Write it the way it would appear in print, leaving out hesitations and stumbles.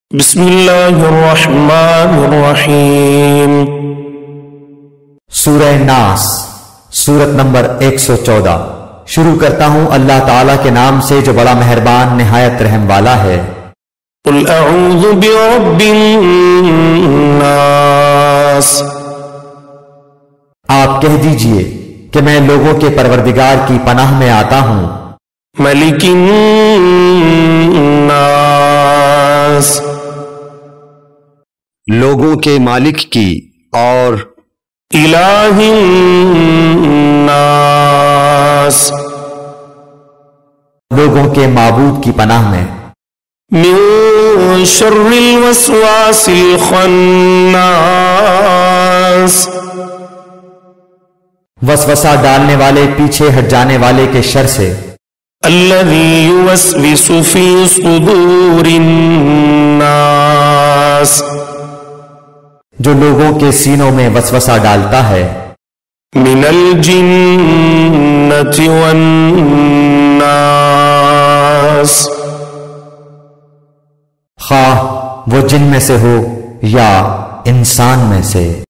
بسم اللہ الرحمن الرحیم۔ سورہ ناس، سورت نمبر 114۔ شروع کرتا ہوں اللہ تعالیٰ کے نام سے جو بڑا مہربان نہایت رحم والا ہے۔ قل اعوذ برب الناس، آپ کہہ دیجئے کہ میں لوگوں کے پروردگار کی پناہ میں آتا ہوں۔ ملک الناس، لوگوں کے مالک کی، اور الہ الناس، لوگوں کے معبود کی پناہ میں۔ من شر الوسواس الخناس، وسوسہ ڈالنے والے پیچھے ہٹ جانے والے کے شر سے۔ الذی یوسوس فی صدور الناس، جو لوگوں کے سینوں میں وسوسہ ڈالتا ہے۔ من الجنۃ والناس، خواہ وہ جن میں سے ہو یا انسان میں سے۔